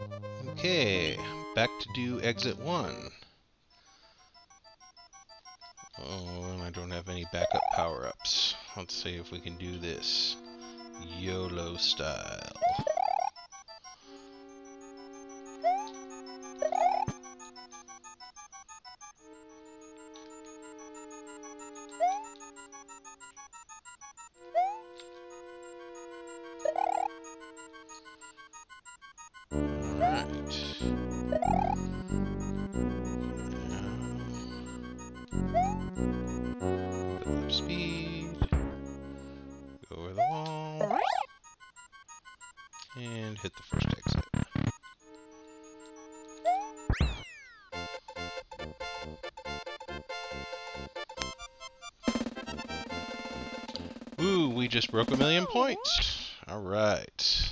Okay, back to do exit 1. Oh, and I don't have any backup power-ups. Let's see if we can do this YOLO style. Speed, go over the wall, and hit the first exit. Ooh, we just broke 1,000,000 points. All right.